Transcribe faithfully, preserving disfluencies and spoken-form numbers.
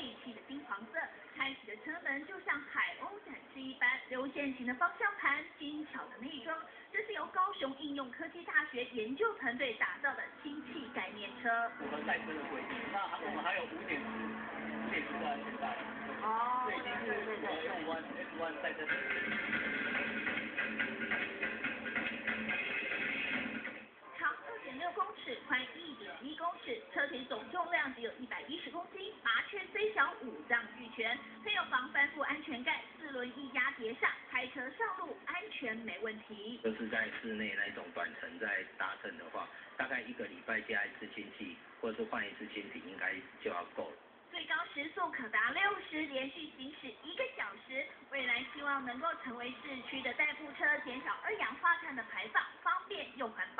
废弃的金黄色，开启的车门就像海鸥展翅一般，流线型的方向盘，精巧的内装，这是由高雄应用科技大学研究团队打造的氢气概念车。 符合赛车的规定，那我们还有五点四、五点四的安全带。 哦， 这已经是符合 F 一 F 一 赛车。 长二点六公尺，宽一点一公尺，车体总重量只有一百一十公斤，麻雀虽小，五脏俱全，配有防翻覆安全盖，四轮一压碟上，开车上路安全没问题。 就是在室内那种短程在搭乘的话，大概一个礼拜加一次氢气，或者是换一次氢体，应该就要够了。 最高时速可达六十，连续行驶一个小时。未来希望能够成为市区的代步车，减少二氧化碳的排放，方便又环保。